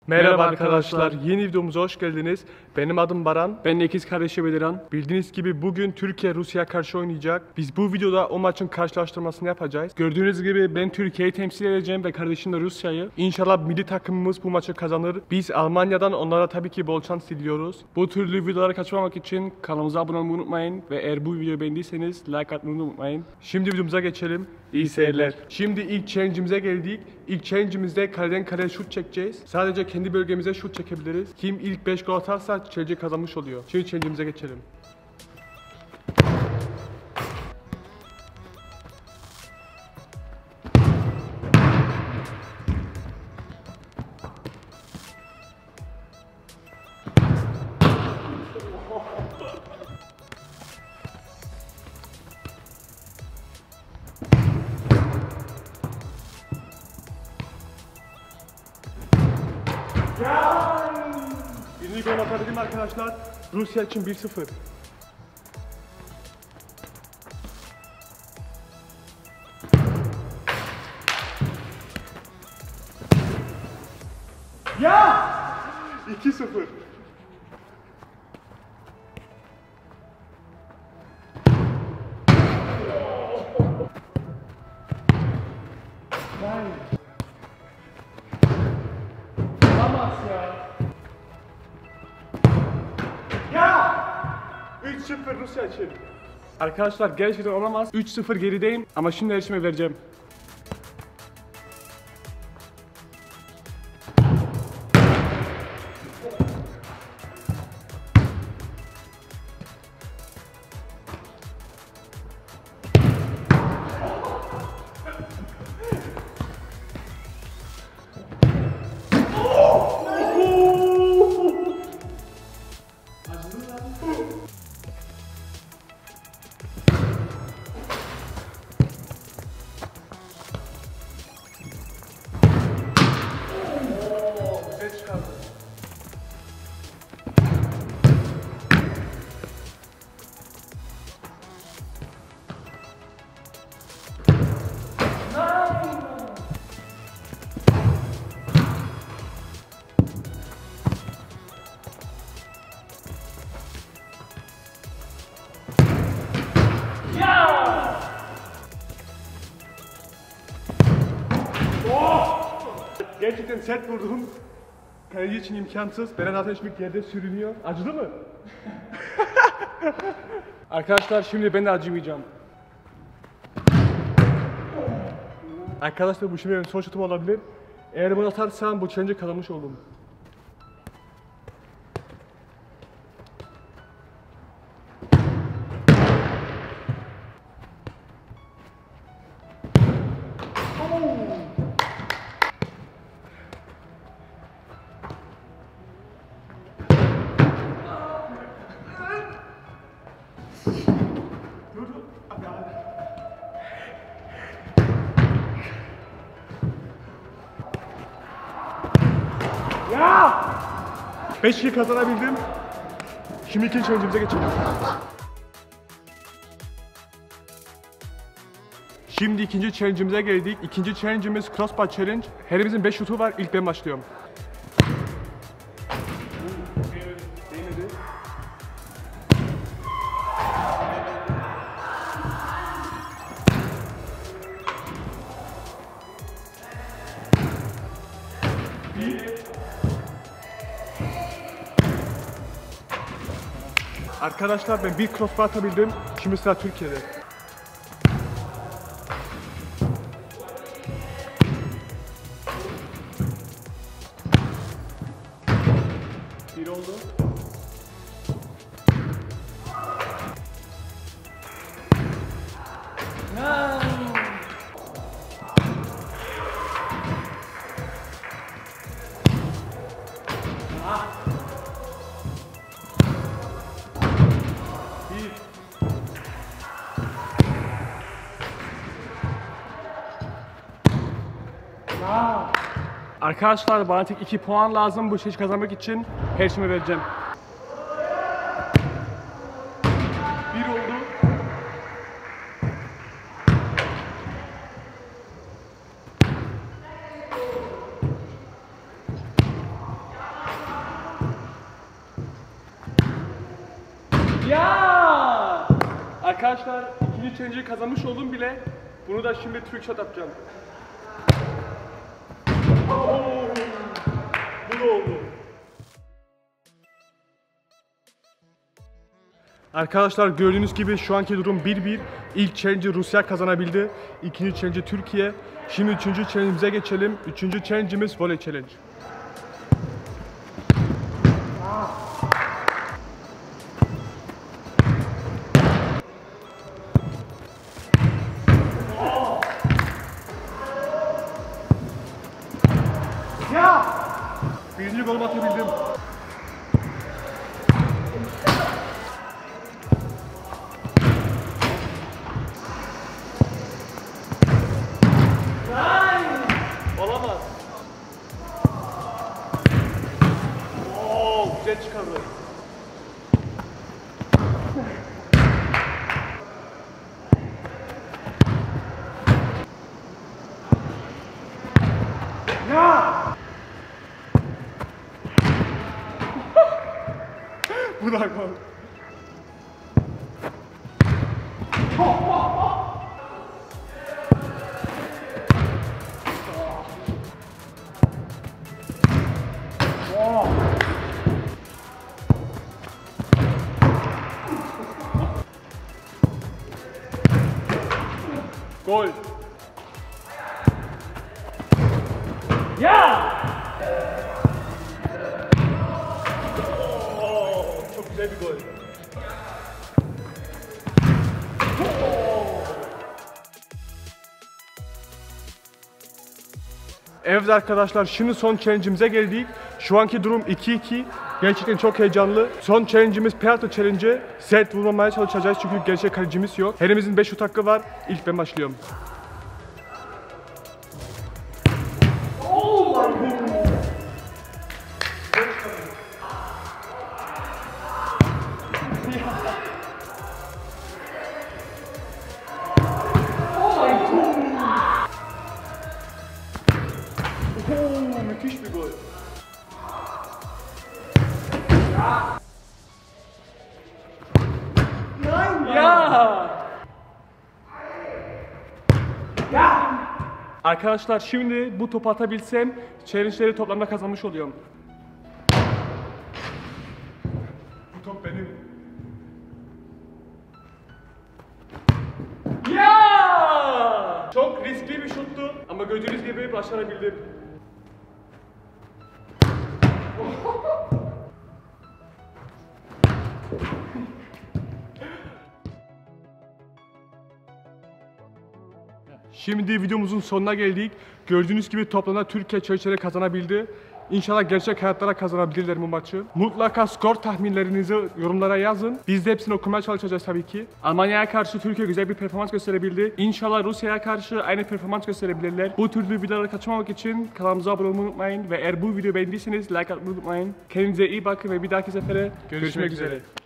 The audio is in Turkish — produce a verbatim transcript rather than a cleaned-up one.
Merhaba arkadaşlar, yeni videomuza hoş geldiniz. Benim adım Baran. Ben de ikiz kardeşim Bediran. Bildiğiniz gibi bugün Türkiye Rusya'ya karşı oynayacak. Biz bu videoda o maçın karşılaştırmasını yapacağız. Gördüğünüz gibi ben Türkiye'yi temsil edeceğim ve kardeşim de Rusya'yı. İnşallah milli takımımız bu maçı kazanır. Biz Almanya'dan onlara tabii ki bol şans diliyoruz. Bu türlü videoları kaçırmamak için kanalımıza abone olmayı unutmayın. Ve eğer bu videoyu beğendiyseniz like atmayı unutmayın. Şimdi videomuza geçelim. İyi seyirler. Şimdi ilk challenge'imize geldik. İlk challenge'imizde kaleden kaleye şut çekeceğiz. Sadece kendi bölgemize şut çekebiliriz. Kim ilk beş gol atarsa challenge'i kazanmış oluyor. Şimdi challenge'imize geçelim. Birinci gol atabildim arkadaşlar. Rusya için bir sıfır. Ya! iki sıfır. Vay. Olamaz ya. Ya! üç sıfır Rusya için. Arkadaşlar gerçekten olamaz. üç sıfır gerideyim ama şimdi erişime vereceğim. Gerçekten sert vurdum. Kaleci için imkansız. Beren Ateşbik yerde sürünüyor. Acıdı mı? Arkadaşlar şimdi ben de acımayacağım. Arkadaşlar bu şimdi benim son şutum olabilir. Eğer bunu atarsam bu challenge'ı kazanmış oldum. Ya! beş iki kazanabildim. Şimdi ikinci challenge'imize geçelim. Şimdi ikinci challenge'imize geldik. İkinci challenge'imiz crossbar challenge. Herimizin beş şutu var. İlk ben başlıyorum. Arkadaşlar ben bir crossbar atabildim. Şimdi sıra Türkiye'de. Bir oldu. No. Ah. Bir. Ah. Arkadaşlar bana tek iki puan lazım bu şeyi kazanmak için. Her şeyimi vereceğim. Bir oldu. Ya! Arkadaşlar ikinci challenge'ı kazanmış oldum bile. Bunu da şimdi trick shot yapacağım. Oh! Bu da oldu. Arkadaşlar gördüğünüz gibi şu anki durum bir bir. İlk challenge'ı Rusya kazanabildi. İkinci challenge'ı Türkiye. Şimdi üçüncü challenge'imize geçelim. Üçüncü challenge'imiz volley challenge. Ya! Birinci golü atabildim. Olamaz. Oo, güzel çıkardı. Ya! Bu da gol. Gol. Ya! Oo, çok güzel bir gol. Evet arkadaşlar, şimdi son challenge'imize geldik. Şu anki durum iki iki. Gerçekten çok heyecanlı. Son challenge'imiz penaltı challenge'ı. Set vurmamaya çalışacağız çünkü gerçek kalecimiz yok. Herimizin beş şut hakkı var. İlk ben başlıyorum. Oh my God. Oo, müthiş bir gol. Ya! Ya! Arkadaşlar şimdi bu topu atabilsem challenge'leri toplamda kazanmış oluyorum. Bu top benim. Ya! Çok riskli bir şuttu ama gördüğünüz gibi başarabildim. Şimdi videomuzun sonuna geldik. Gördüğünüz gibi toplamda Türkiye challenge'leri kazanabildi. İnşallah gerçek hayatlara kazanabilirler bu maçı. Mutlaka skor tahminlerinizi yorumlara yazın. Biz de hepsini okumaya çalışacağız tabii ki. Almanya'ya karşı Türkiye güzel bir performans gösterebildi. İnşallah Rusya'ya karşı aynı performans gösterebilirler. Bu türlü videoları kaçırmamak için kanalımıza abone olmayı unutmayın. Ve eğer bu videoyu beğendiyseniz like atmayı unutmayın. Kendinize iyi bakın ve bir dahaki sefere görüşmek, görüşmek üzere. üzere.